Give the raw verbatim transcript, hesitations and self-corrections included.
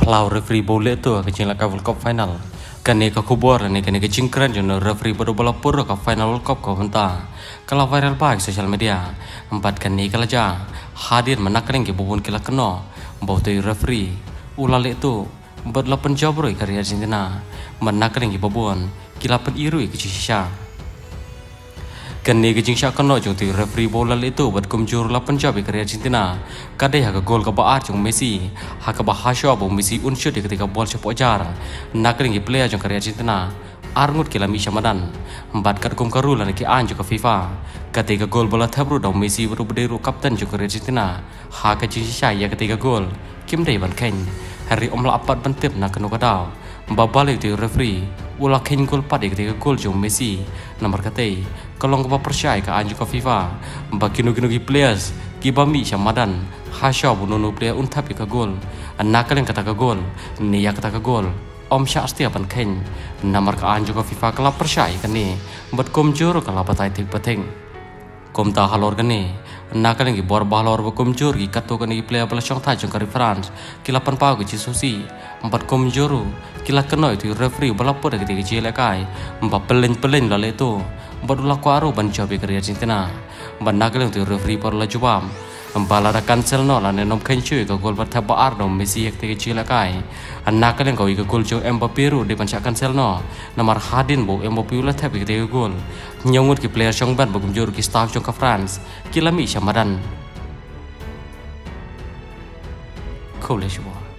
Plau referee boleh tu kecil lah World Cup final. Kan ni ke kubur ni kan ni kecil keren je referee baru bola pur ke final World Cup kau hentak. Kalau viral baik sosial media. Empat kan ni kalau jah hadir menakring ke bubun kila kena. Bau tu referee ulale tu berlapan jawab roi karya Argentina. Menakring ke bubun kila pen irui ke Shisha. Kini kecing syak kena jung tu referee bola itu buat kumjur lapan jawab karya Argentina. Kadai hak gol ke baat jung Messi, hak ke bahasya bu Messi unsur di ketika bol sepak jar. Nak ringi player jung karya Argentina. Arngut kila Misha Madan. Empat kat kum karu lan ke an jung ke FIFA. Ketika gol bola tabru dong Messi baru berderu kapten jung karya Argentina. Hak ke Shisha ya ketika gol. Kim day ban ken. Hari omla apat bentip nak kenu kadau. Babalik tu referee ulah ken gol pada ketika gol jung Messi. Nomor katai kalau kau percaya ke anjuk ke FIFA, bagi nugi-nugi players, kiba Misha Madan, hasya bununu player untap ke gol, anak kalian kata ke gol, niya kata ke gol, om syak setiap ban ken, nomor ke anjuk ke FIFA kalau percaya ke ni, buat komjur kalau batai tik penting. Kom ta halor ke ni, anak kalian ki bor balor bu komjur ki katu ke ni player bela syong tajung ke France, kilapan pau ke Cisusi, empat komjuru, kila kena itu referee balapur ke tiga cile kai, empat pelin-pelin lalu itu. Barulah kuaru ban jawab ke Argentina. Ban nagal untuk referee barulah jawab. Bala dah cancel no lah nenom kencu ke gol bertaba Arno Messi yang tiga cila kai. Nagal yang kau ikut gol jo Mbappe ru di pancak cancel no. Nomor hadin bo Mbappe ulah tapi tiga gol. Nyongut ke player syong ban bagum juru ke staff syong ke France. Kila Misha Madan. Kau le semua.